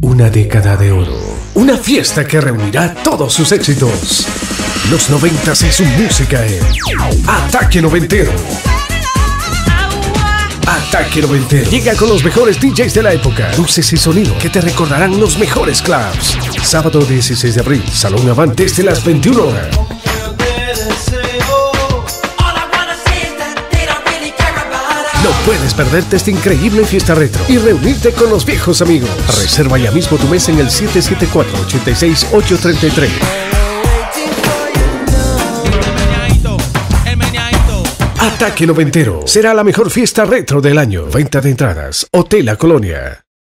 Una década de oro. Una fiesta que reunirá todos sus éxitos. Los 90s y su música en Ataque Noventero. Ataque Noventero llega con los mejores DJs de la época, luces y sonido que te recordarán los mejores clubs. Sábado 16 de abril, Salón Avant desde las 21 horas. No puedes perderte esta increíble fiesta retro y reunirte con los viejos amigos. Reserva ya mismo tu mesa en el 774-86833. Ataque Noventero será la mejor fiesta retro del año. Venta de entradas, Hotel La Colonia.